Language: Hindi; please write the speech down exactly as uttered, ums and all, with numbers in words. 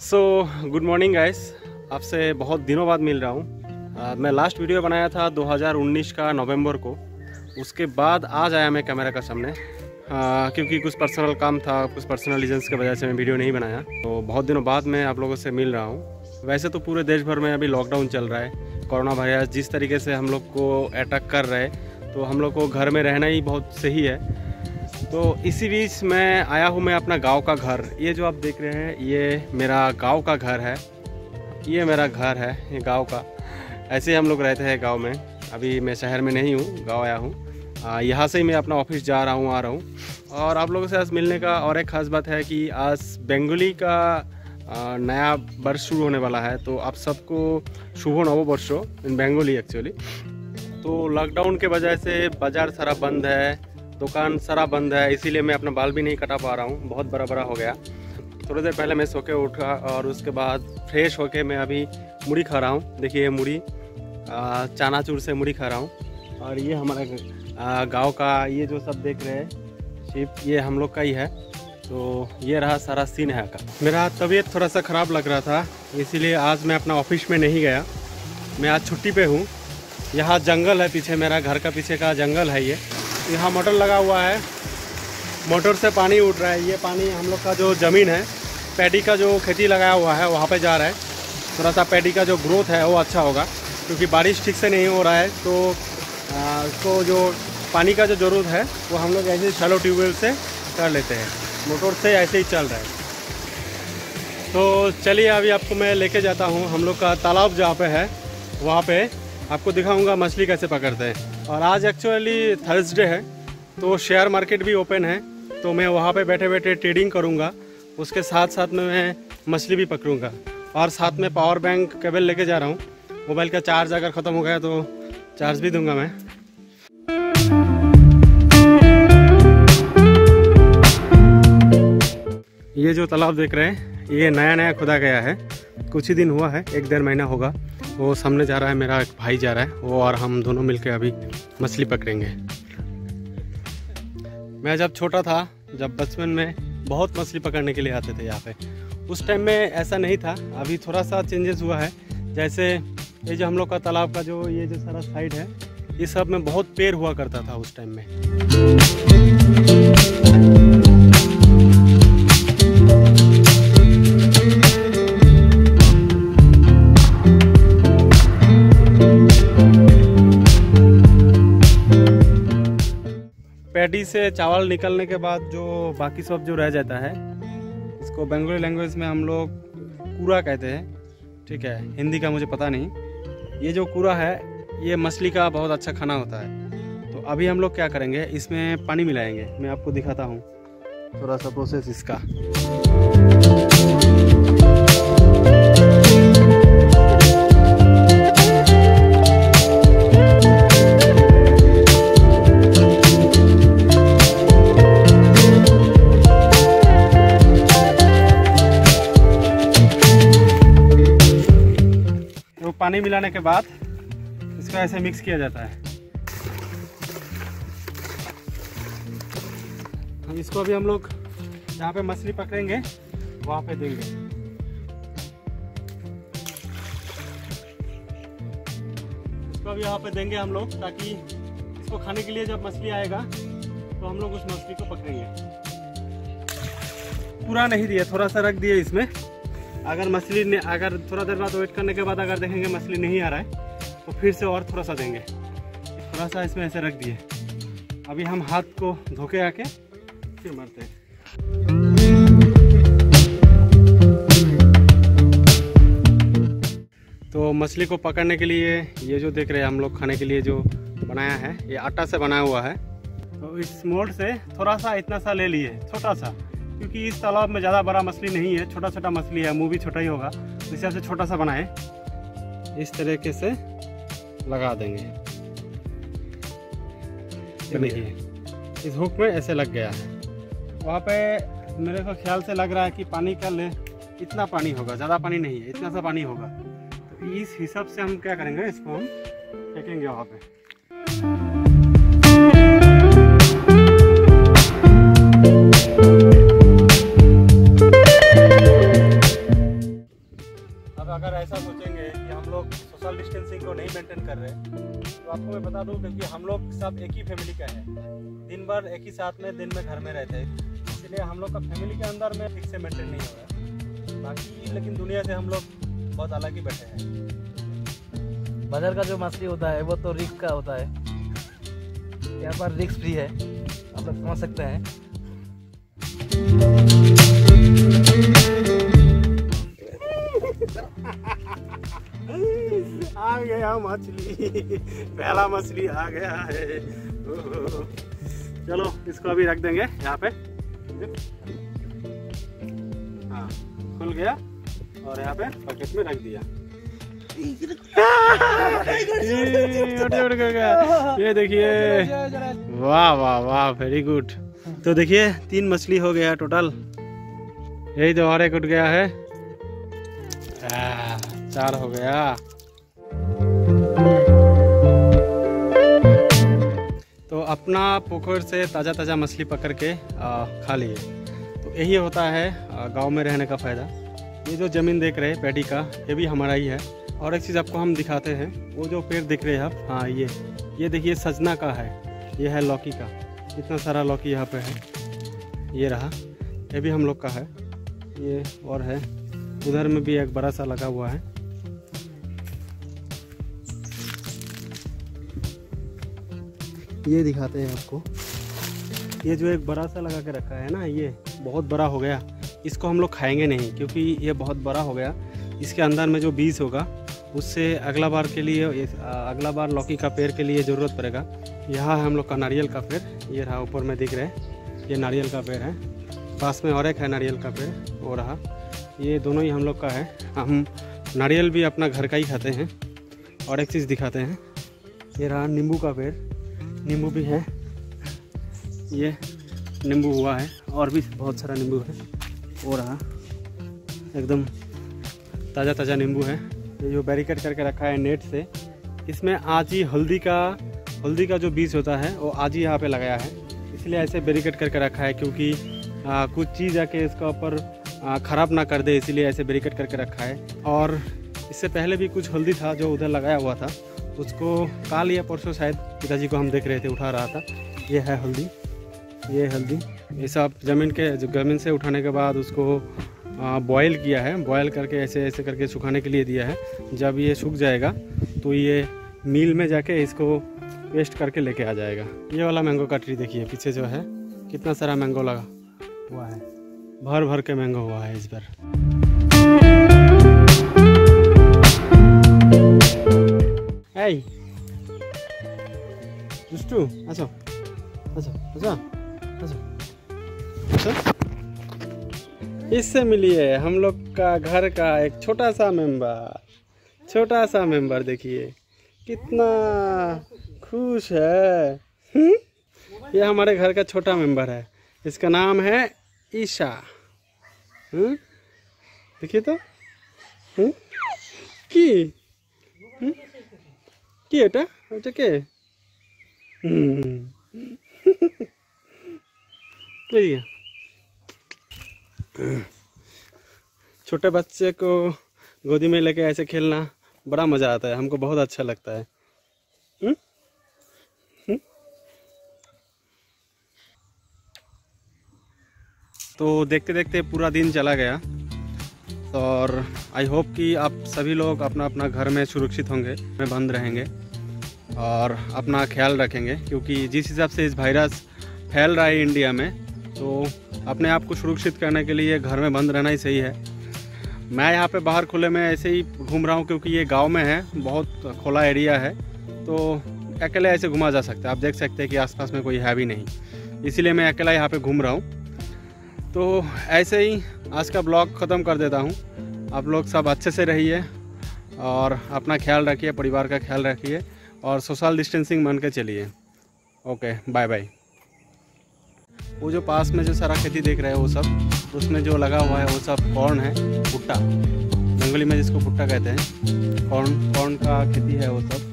सो गुड मॉर्निंग गाइस, आपसे बहुत दिनों बाद मिल रहा हूँ। मैं लास्ट वीडियो बनाया था दो हज़ार उन्नीस का नवंबर को। उसके बाद आज आया मैं कैमरा का सामने, आ, क्योंकि कुछ पर्सनल काम था, कुछ पर्सनल रीजंस की वजह से मैं वीडियो नहीं बनाया। तो बहुत दिनों बाद मैं आप लोगों से मिल रहा हूँ। वैसे तो पूरे देश भर में अभी लॉकडाउन चल रहा है। कोरोना वायरस जिस तरीके से हम लोग को अटैक कर रहा है, तो हम लोग को घर में रहना ही बहुत सही है। तो इसी बीच मैं आया हूँ मैं अपना गांव का घर। ये जो आप देख रहे हैं ये मेरा गांव का घर है। ये मेरा घर है, ये गांव का। ऐसे हम लोग रहते हैं गांव में। अभी मैं शहर में नहीं हूँ, गांव आया हूँ। यहाँ से ही मैं अपना ऑफिस जा रहा हूँ, आ रहा हूँ। और आप लोगों से आज मिलने का और एक ख़ास बात है कि आज बेंगोली का नया वर्ष शुरू होने वाला है। तो आप सबको शुभ नववर्षो इन बेंगोली एक्चुअली। तो लॉकडाउन के वजह से बाज़ार सारा बंद है, दुकान सारा बंद है, इसीलिए मैं अपना बाल भी नहीं कटा पा रहा हूँ। बहुत बड़ा बड़ा हो गया। थोड़ी देर पहले मैं सो के उठा और उसके बाद फ्रेश होके मैं अभी मुड़ी खा रहा हूँ। देखिए मुड़ी, चनाचूर से मुड़ी खा रहा हूँ। और ये हमारा गांव का ये जो सब देख रहे हैं शिप, ये हम लोग का ही है। तो ये रहा सारा सीन है का। मेरा तबीयत थोड़ा सा ख़राब लग रहा था, इसीलिए आज मैं अपना ऑफिस में नहीं गया। मैं आज छुट्टी पे हूँ। यहाँ जंगल है पीछे, मेरा घर का पीछे का जंगल है। ये यहाँ मोटर लगा हुआ है, मोटर से पानी उठ रहा है। ये पानी हम लोग का जो ज़मीन है, पैडी का जो खेती लगाया हुआ है वहाँ पे जा रहा है। थोड़ा सा पैडी का जो ग्रोथ है वो अच्छा होगा, क्योंकि बारिश ठीक से नहीं हो रहा है। तो उसको जो पानी का जो ज़रूरत है वो हम लोग ऐसे शैलो ट्यूबवेल से कर लेते हैं, मोटर से ऐसे ही चल रहा है। तो चलिए अभी आपको मैं लेके जाता हूँ हम लोग का तालाब जहाँ पे है, वहाँ पे आपको दिखाऊंगा मछली कैसे पकड़ते हैं। और आज एक्चुअली थर्सडे है, तो शेयर मार्केट भी ओपन है। तो मैं वहाँ पे बैठे बैठे ट्रेडिंग करूँगा, उसके साथ साथ में मैं मछली भी पकड़ूँगा। और साथ में पावर बैंक केबल लेके जा रहा हूँ। मोबाइल का चार्ज अगर ख़त्म हो गया तो चार्ज भी दूंगा मैं। ये जो तालाब देख रहे हैं ये नया नया खुदा गया है, कुछ ही दिन हुआ है, एक डेढ़ महीना होगा। वो सामने जा रहा है, मेरा एक भाई जा रहा है, वो और हम दोनों मिलकर अभी मछली पकड़ेंगे। मैं जब छोटा था, जब बचपन में बहुत मछली पकड़ने के लिए आते थे यहाँ पे। उस टाइम में ऐसा नहीं था, अभी थोड़ा सा चेंजेस हुआ है। जैसे ये जो हम लोग का तालाब का जो ये जो सारा साइड है, ये सब में बहुत पेड़ हुआ करता था उस टाइम में। पैडी से चावल निकलने के बाद जो बाकी सब जो रह जाता है, इसको बंगाली लैंग्वेज में हम लोग कूड़ा कहते हैं, ठीक है। हिंदी का मुझे पता नहीं। ये जो कूड़ा है ये मछली का बहुत अच्छा खाना होता है। तो अभी हम लोग क्या करेंगे, इसमें पानी मिलाएंगे। मैं आपको दिखाता हूँ थोड़ा सा प्रोसेस इसका। पानी मिलाने के बाद इसको ऐसे मिक्स किया जाता है। हम इसको अभी हम लोग जहाँ पे मछली पकड़ेंगे वहाँ पे देंगे। इसको अभी यहाँ पे देंगे हम लोग, ताकि इसको खाने के लिए जब मछली आएगा तो हम लोग उस मछली को पकड़ेंगे। पूरा नहीं दिया, थोड़ा सा रख दिए इसमें। अगर मछली ने अगर थोड़ा देर बाद वेट करने के बाद अगर देखेंगे मछली नहीं आ रहा है तो फिर से और थोड़ा सा देंगे। थोड़ा सा इसमें ऐसे रख दिए। अभी हम हाथ को धो के आके फिर मारते हैं। तो मछली को पकड़ने के लिए ये जो देख रहे हैं हम लोग खाने के लिए जो बनाया है, ये आटा से बनाया हुआ है। तो इस मोड़ से थोड़ा सा इतना सा ले लिए, छोटा सा, क्योंकि इस तालाब में ज़्यादा बड़ा मछली नहीं है, छोटा छोटा मछली है, मुंह भी छोटा ही होगा, तो इस हिसाब से छोटा सा बनाए। इस तरीके से लगा देंगे। देखिए इस हुक में ऐसे लग गया है। वहाँ पे मेरे को ख्याल से लग रहा है कि पानी का ले इतना पानी होगा, ज़्यादा पानी नहीं है, इतना सा पानी होगा। तो इस हिसाब से हम क्या करेंगे, इसको हम फेंकेंगे वहाँ पे। अगर ऐसा सोचेंगे कि हम लोग सोशल डिस्टेंसिंग को नहीं मेंटेन कर रहे, तो आपको मैं बता दूं क्योंकि हम लोग सब एक ही फैमिली का है, दिन भर एक ही साथ में दिन में घर में रहते हैं, इसलिए हम लोग का फैमिली के अंदर में ठीक से मेंटेन नहीं हो रहा। बाकी लेकिन दुनिया से हम लोग बहुत अलग ही बैठे हैं। बाजार का जो मछली होता है वो तो रिस्क का होता है, यहाँ पर रिस्क फ्री है, आप लोग समझ सकते हैं। आ गया मछली, पहला मछली आ गया है। चलो इसको अभी रख देंगे यहाँ पे। हाँ खुल गया और यहाँ पे बकेट में रख दिया। ये देखिए, वाह वाह वाह, वेरी गुड। तो देखिए तीन मछली हो गया टोटल, यही तो और एक उठ गया है, आ, चार हो गया। तो अपना पोखर से ताज़ा ताज़ा मछली पकड़ के आ, खा लिए। तो यही होता है गांव में रहने का फ़ायदा। ये जो ज़मीन देख रहे हैं पैडी का, ये भी हमारा ही है। और एक चीज़ आपको हम दिखाते हैं, वो जो पेड़ दिख रहे हैं आप, हाँ ये ये देखिए सजना का है, ये है लौकी का, इतना सारा लौकी यहाँ पे है, ये रहा, ये भी हम लोग का है। ये और है, उधर में भी एक बड़ा सा लगा हुआ है। ये दिखाते हैं आपको, ये जो एक बड़ा सा लगा के रखा है ना, ये बहुत बड़ा हो गया। इसको हम लोग खाएंगे नहीं क्योंकि ये बहुत बड़ा हो गया। इसके अंदर में जो बीज होगा उससे अगला बार के लिए, अगला बार लौकी का पेड़ के लिए ज़रूरत पड़ेगा। यहाँ है हम लोग का नारियल का पेड़, ये रहा ऊपर में दिख रहे हैं, ये नारियल का पेड़ है। पास में और एक है नारियल का पेड़, वो रहा, ये दोनों ही हम लोग का है। हम नारियल भी अपना घर का ही खाते हैं। और एक चीज़ दिखाते हैं, ये रहा नींबू का पेड़, नींबू भी है, ये नींबू हुआ है और भी बहुत सारा नींबू है। वो रहा एकदम ताज़ा ताज़ा नींबू है। ये जो बैरिकेड करके रखा है नेट से, इसमें आज ही हल्दी का हल्दी का जो बीज होता है वो आज ही यहाँ पे लगाया है, इसलिए ऐसे बैरिकेड करके रखा है क्योंकि आ, कुछ चीज़ आके इसका ऊपर ख़राब ना कर दे, इसीलिए ऐसे बैरिकेड करके रखा है। और इससे पहले भी कुछ हल्दी था जो उधर लगाया हुआ था, उसको काल या परसों शायद पिताजी को हम देख रहे थे, उठा रहा था। ये है हल्दी, ये हल्दी, ये सब ज़मीन के ज़मीन से उठाने के बाद उसको बॉयल किया है, बॉयल करके ऐसे ऐसे करके सुखाने के लिए दिया है। जब ये सूख जाएगा तो ये मिल में जाके इसको पेस्ट करके लेके आ जाएगा। ये वाला मैंगो का ट्री देखिए, पीछे जो है कितना सारा मैंगो लगा हुआ है, भर भर के मैंगो हुआ है इस बार। Hey, दुष्टू, अच्छा अच्छा अच्छा अच्छा अच्छा, इससे मिलिए हम लोग का घर का एक छोटा सा मेंबर, छोटा सा मेंबर देखिए कितना खुश है। हुँ? ये हमारे घर का छोटा मेंबर है, इसका नाम है ईशा। हुँ? देखिए तो हुँ? की हुँ? की एटा एटा के छोटे बच्चे को गोदी में लेके ऐसे खेलना बड़ा मज़ा आता है, हमको बहुत अच्छा लगता है। हुँ? हुँ? तो देखते देखते पूरा दिन चला गया और आई होप कि आप सभी लोग अपना अपना घर में सुरक्षित होंगे, में बंद रहेंगे और अपना ख्याल रखेंगे, क्योंकि जिस हिसाब से इस वायरस फैल रहा है इंडिया में, तो अपने आप को सुरक्षित करने के लिए घर में बंद रहना ही सही है। मैं यहाँ पे बाहर खुले में ऐसे ही घूम रहा हूँ क्योंकि ये गांव में है, बहुत खुला एरिया है, तो अकेले ऐसे घुमा जा सकता है। आप देख सकते हैं कि आसपास में कोई है भी नहीं, इसीलिए मैं अकेला यहाँ पे घूम रहा हूँ। तो ऐसे ही आज का ब्लॉग ख़त्म कर देता हूँ। आप लोग सब अच्छे से रहिए और अपना ख्याल रखिए, परिवार का ख्याल रखिए और सोशल डिस्टेंसिंग मान के चलिए। Okay, bye bye. वो जो पास में जो सारा खेती देख रहे हैं वो सब, उसमें जो लगा हुआ है वो सब कॉर्न है, भुट्टा, बंगाली में जिसको भुट्टा कहते हैं, कॉर्न कॉर्न का खेती है वो सब।